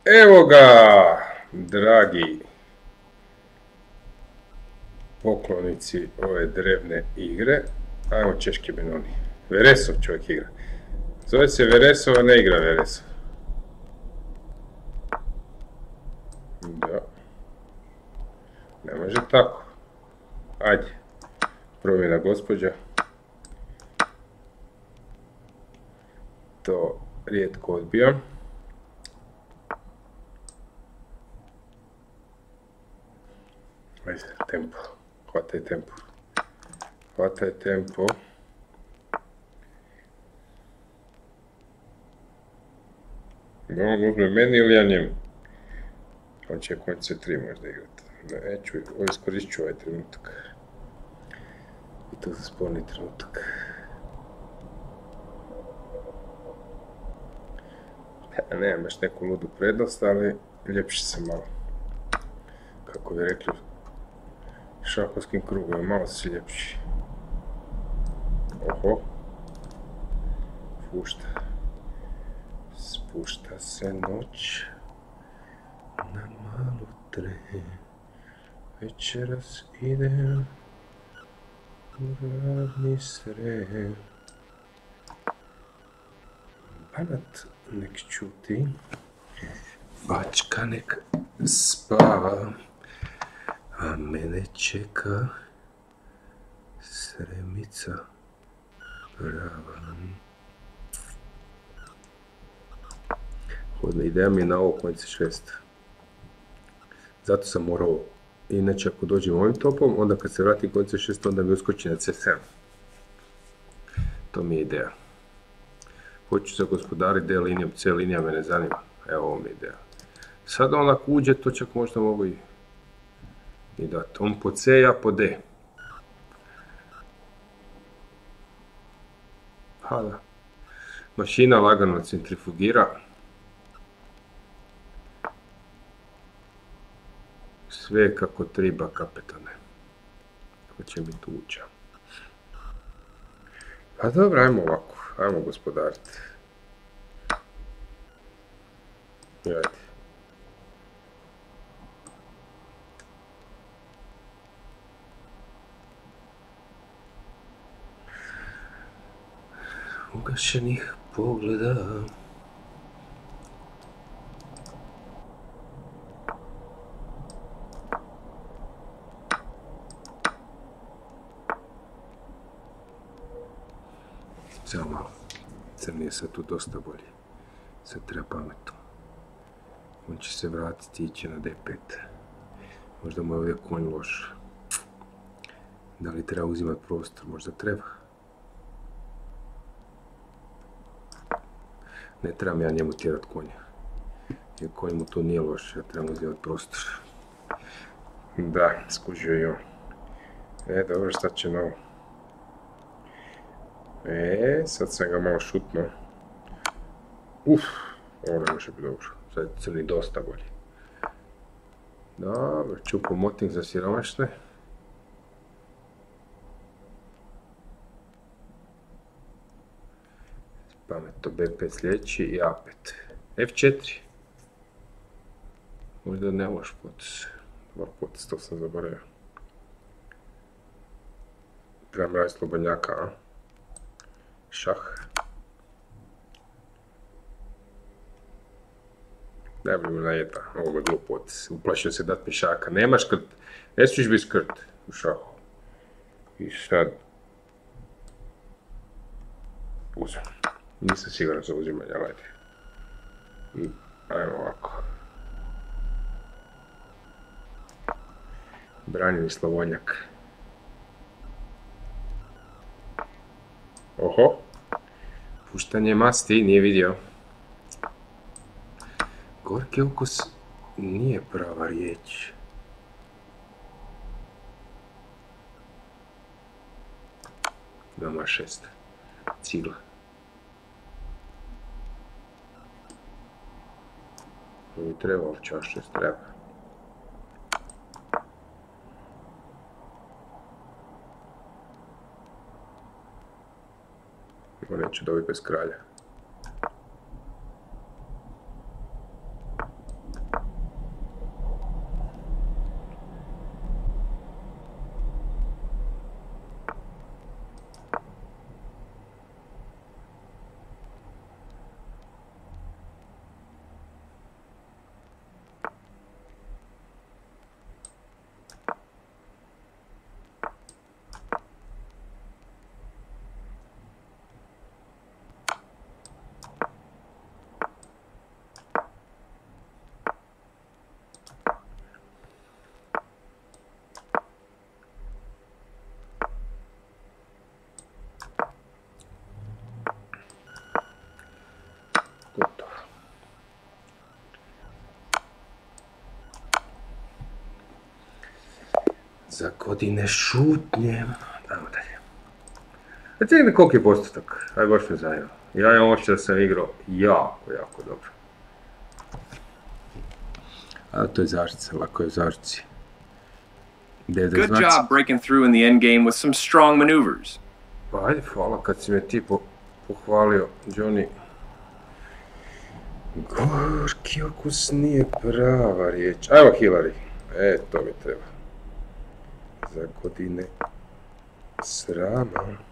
Evo ga, dragi poklonici ove drevne igre. Ajmo češki Benoni. Veresov čovjek igra. Zove se Veresov, a ne igra Veresov. Da. Ne može tako. Ajde. Provjena gospođa. To rijetko odbijam. Ajde, tempo. Hvataj tempo. Hvataj tempo. Mogu meni ili ja njemu? On će konjice 3 možda igrati. Neću, iskoristit ću ovaj trenutak. I to za sporni trenutak. Nemam baš neku ludu prednost, ali ljepši se malo. Kako bi rekli šahovskim krugovima, malo si ljepši. Oho. Pušta. Spušta se noć na malu tren. Večeras idem u ravni Srem. Banat nek čuti, bačka nek spava, a mene čeka Sremica prava. Hodna ideja mi je na ovo konjice 6. Zato sam morao, inače ako dođem ovim topom, onda kad se vratim konjice 6, onda mi uskoči na C7. To mi je ideja. Hoću se gospodariti D linijom, C linija me ne zanima. Evo ovo mi je ideja. Sad on ako uđe, to čak možda mogu i dati. On po C, ja po D. Ha da. Mašina lagano centrifugira. Sve kako treba, kapetane. Hoće mi tu uđa. Pa dobro, ajmo ovako. Ajmo gospodariti. Ajde. Ugašenih pogleda. Samo malo. Crni je sad tu dosta bolji. Sad treba pametno. On će se vratiti i ići na D5. Možda mu je ovdje konj loš. Da li treba uzimati prostor? Možda treba. Ne trebam ja njemu tjerat konja. Jer konj mu to nije loš. Ja trebam uzimati prostor. Da, skužio je on. Dobro, šta će novo? Sad sam ga malo šutnuo. Ovo ne može biti dobro. Sad je crni dosta bolji. Dobro, čupo moting za siromašne. Pametno B5 sljedeći i A5. F4. Možda ne loš potez. Dobar potez, to sam zaboravio. Trebam raditi slobodnjaka, a? Šah. Ne bi mu najeta, ovo je glup potez. Uplašio se dat pješaka. Nema škrt. Ne smiješ biti škrt u šahu. I sad... Uzmem. Nisam siguran za uzimanje, ali ajde. I ajmo ovako. Branjeni Slavonjak. Oho. Puštanje masti, nije vidio. Gorki ukus nije prava riječ. Dama 6. Cigla. Ovo bi trebalo čaš 6, treba. Neću dobiti bez kralja. Za godine šutnje. Ajmo dalje. A cijeli koliki je postotak? Aj baš me zanima. Ja imam ošće da sam igrao jako dobro. A to je zaštica, lako je zaštici. Good job breaking through in the end game with some strong maneuvers. Pa ajde, hvala kad si me ti pohvalio, Johnny. Gorki okus nije prava riječ. Ajmo, Hillary. To mi treba. Za godine srama.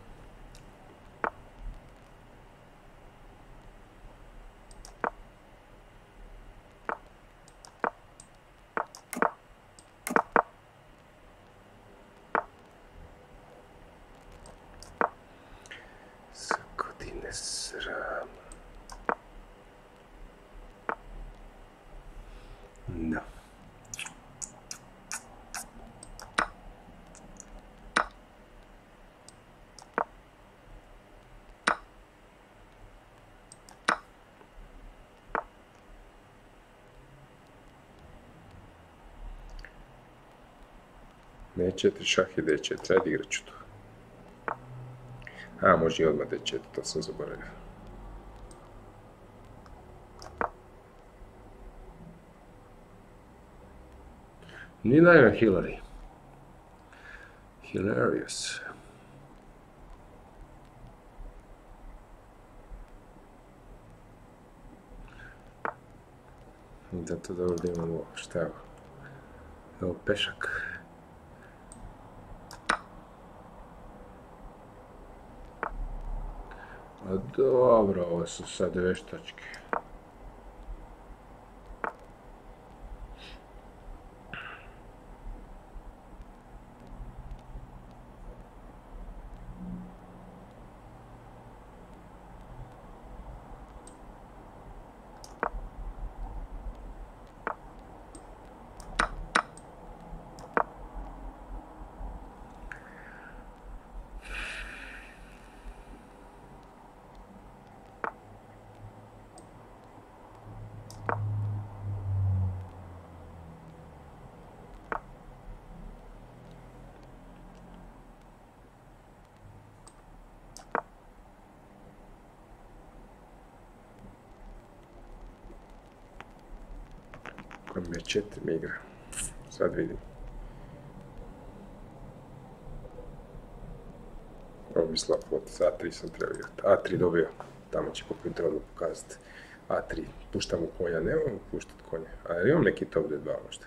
Za godine srama. Da. D4, šah i D4, ajde igrat ću to. A, može i odmah D4, to sam zaboravio. Nije naime Hillary. Hilarious. Zato da ovdje imamo, šta je ovo? Evo pešak. A dobro, ovo su sad veštačke. Kako me 4 mi igra. Sad vidim. Ovo mi slab potez. A3 sam trebao igrati. A3 dobio. Tamo će kompjuter odmah pokazati. A3. Puštam u konja. Nemam puštati konja. A imam neki top D2 možda.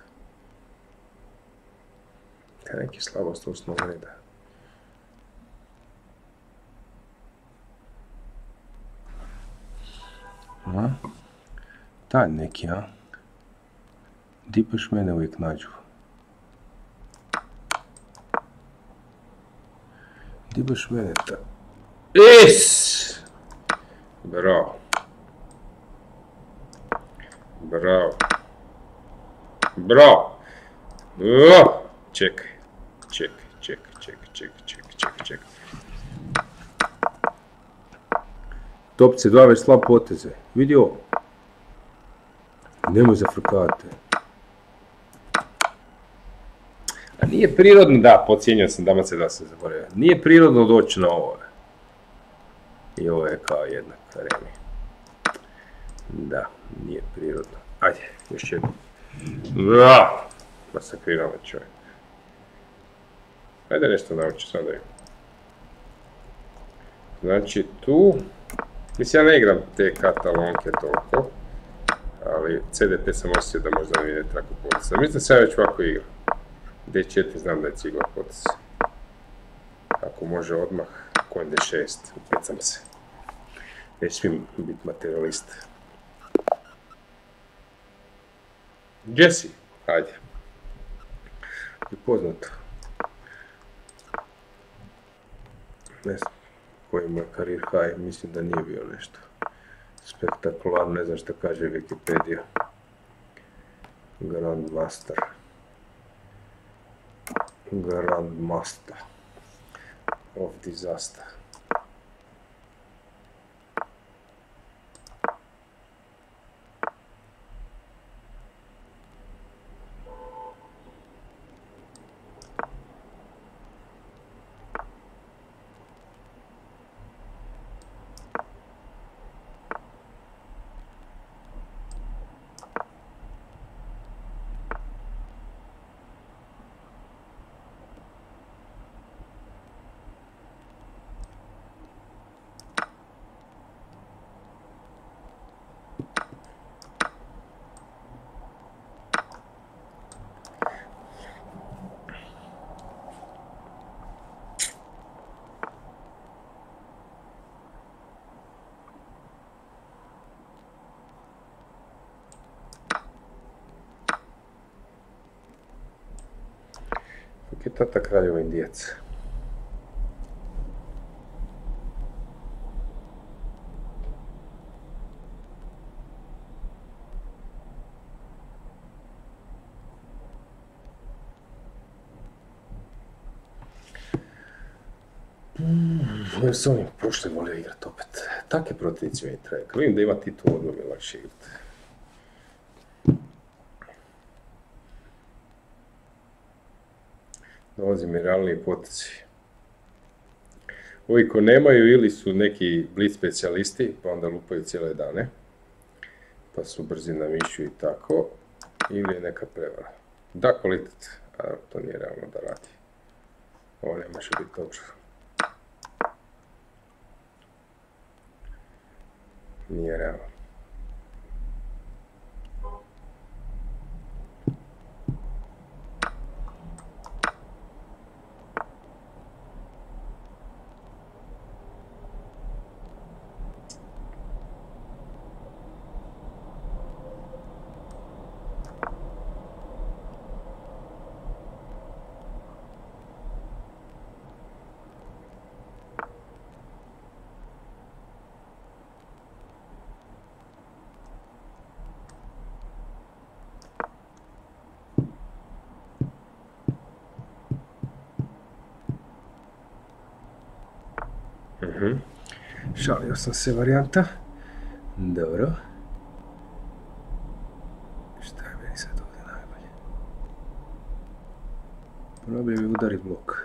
Kaj neki slabost osnovno ne da. Taj neki, a? Di baš mene uvijek nađu? Di baš mene ta... Is! Bravo. Bravo. Bravo. Čekaj. Čekaj. Top C2 već slab poteze. Vidi ovo. Nemoj zafrkavati. A nije prirodno, da, podcijenio sam, dama C2 se zaboravio. Nije prirodno doći na ovo. I ovo je kao jednak remi. Da, nije prirodno. Ajde, još jedno. Masakriramo čovjek. Ajde nešto nauči, sad da vidim. Znači tu... Mislim, ja ne igram te katalonke toliko. Ali CDP sam osjetio da možda mi ne tako poteza. Mislim da sam već ovako igram. D4 znam da je cigla potez. Ako može odmah, konj D6, upecam se. Ne smijem biti materialist. Jesse, hajde. Je poznato. Ne znam koji mu je karir high, mislim da nije bio nešto spektakularno, ne znam šta kaže Wikipedia. Grandmaster. Grandmaster of disaster. Kako je tata kraljeva Indijac? Ja sam onim prošle volio igrat opet. Take protivnici mi treba. Kad vidim da ima titul, odmah mi je lakše igrat. Dolazi mi realniji potezi. Ovi ko nemaju ili su neki blitz specijalisti, pa onda lupaju cijele dane. Pa su brzi na mišu i tako. Ili je neka prevara. Da, kvalitet. A to nije realno da radi. Ovo ne može biti dobro. Nije realno. Šalio sam se varijanta. Dobro. Šta je meni sad ovdje najbolje? Probaj mi udarit blok.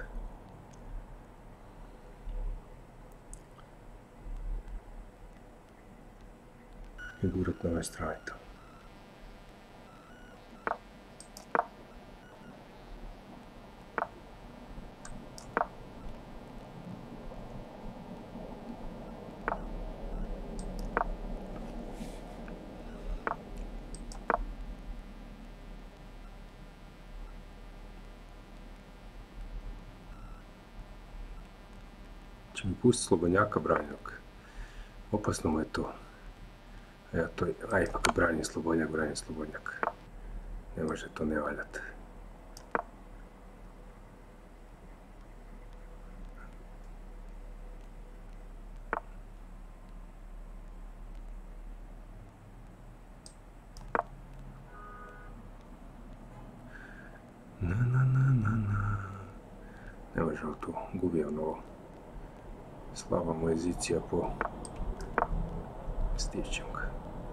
I gurat na ovoj strani to. Će mi pustiti slobodnjaka branjenog. Opasno mu je to. Ja to, ipak brani slobodnjak. Ne može to ne valjati. Ne može tu, gubi on ovo. Slaba mu jezicija po stišćem ga.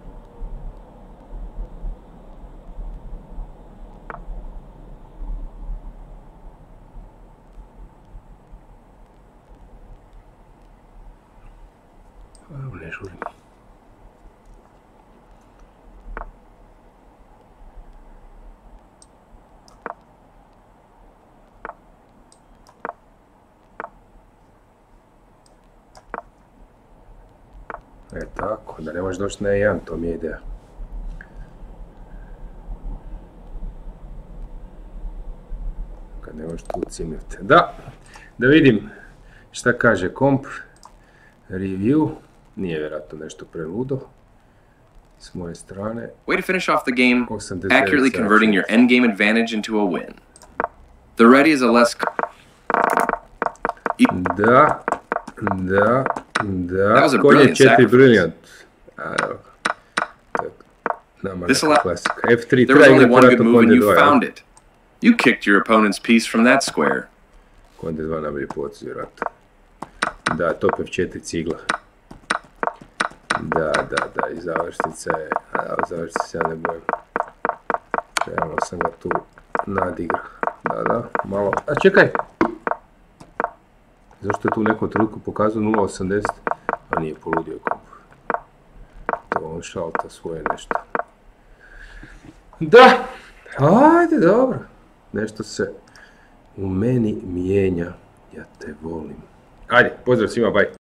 Ne žurim. Tako, da ne možeš doći na E1, to mi je ideja. Kad ne možeš tu cimnuti. Da vidim šta kaže komp. Review. Nije vjerojatno nešto preludo. S moje strane. Way to finish off the game, accurately converting your endgame advantage into a win. The ready is a less... Da. Konje 4 brilliant. This allowed... There was only one good move and you found it. You kicked your opponent's piece from that square. Konje 2 najbolji potez, vjerojatno. Da, top F4 cigla. Da, i završnica je... Završnica ja ne bojim. Realno sam ga tu nadigrao. Da, malo... A čekaj! Zašto je tu u nekom trenutku pokazao 0.80? A nije poludio komp. To on šalta svoje nešto. Da! Ajde, dobro. Nešto se u meni mijenja. Ja te volim. Ajde, pozdrav svima, bye.